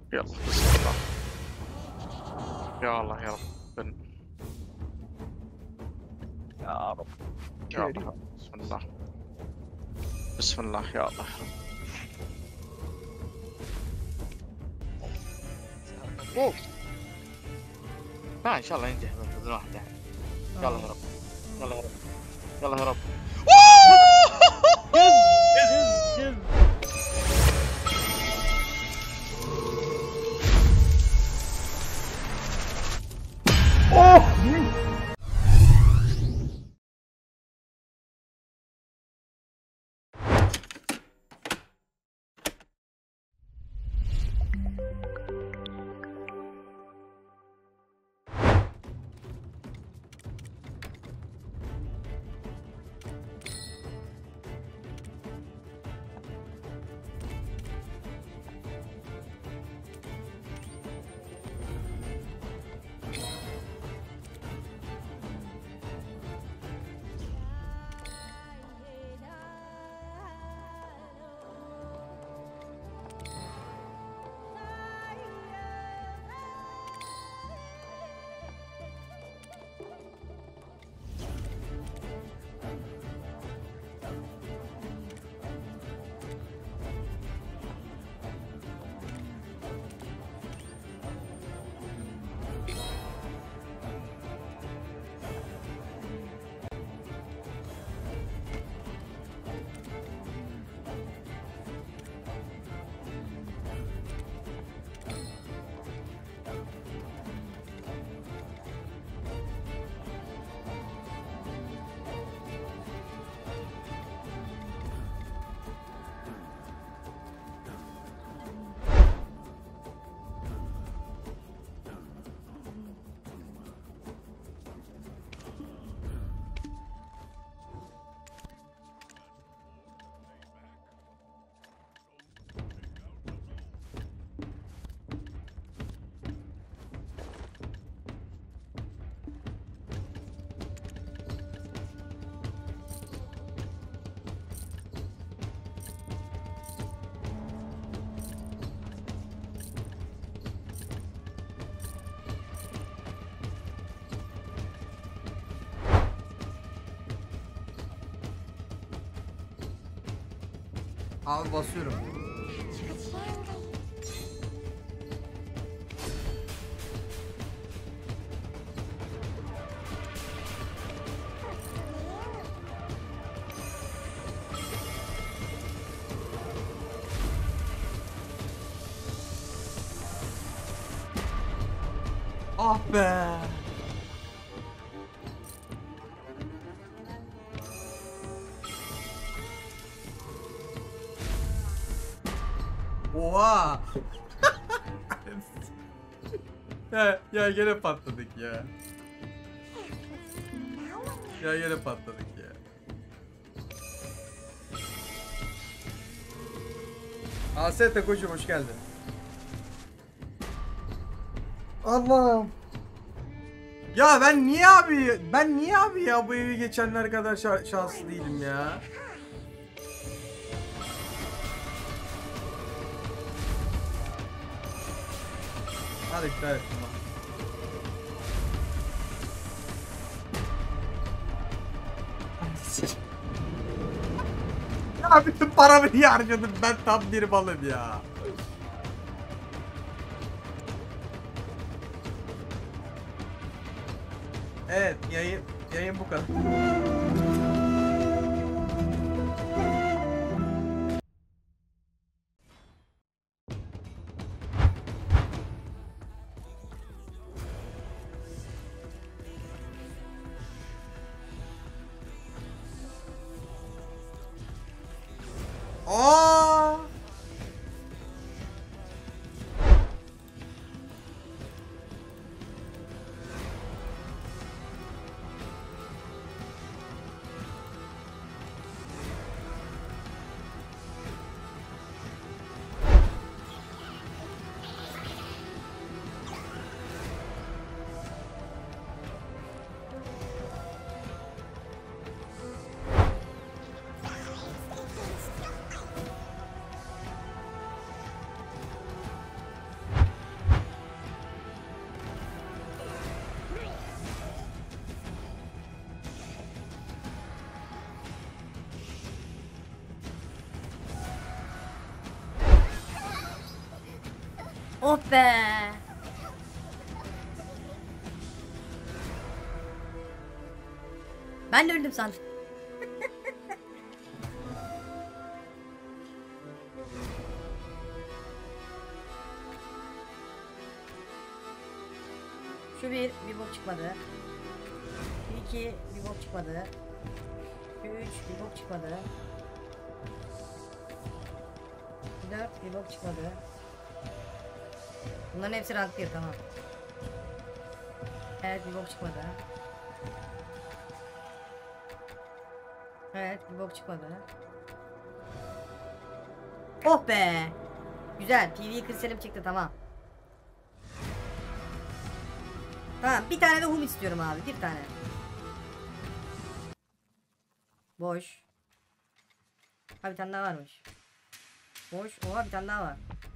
يلا بسم الله. يا الله يا رب. يا رب يا الله. بسم الله بسم الله يا الله يا رب. اوه لا ان شاء الله ينجح باذن واحد يعني. يلا يا رب يلا يا رب يلا يا رب. Abi basıyorum. Ah be. Oha. ya gene patladık ya. Ya gene patladık ya. Asete koçum hoş geldin. Allah'ım. Ya ben niye abi ya bu evi geçenler kadar şanslı değilim ya. Hadi iptal et bunu. Ya bütün paramı niye harcadım ben tam bir balım ya. Evet yayın bu kadar. Aa! Oh be. Ben de öldüm sandım. Şu bir bok çıkmadı. Şu iki bir bok çıkmadı. Şu üç bir bok çıkmadı. Şu dört bir bok çıkmadı. Bunların hepsi rank 1, tamam. Evet, bir bok çıkmadı. Evet, bir bok çıkmadı. Oh be! Güzel, PvE kristalim çıktı, tamam. Tamam, bir tane de hum istiyorum abi, bir tane. Boş. Ha, bir tane daha varmış. Boş, oha bir tane daha var.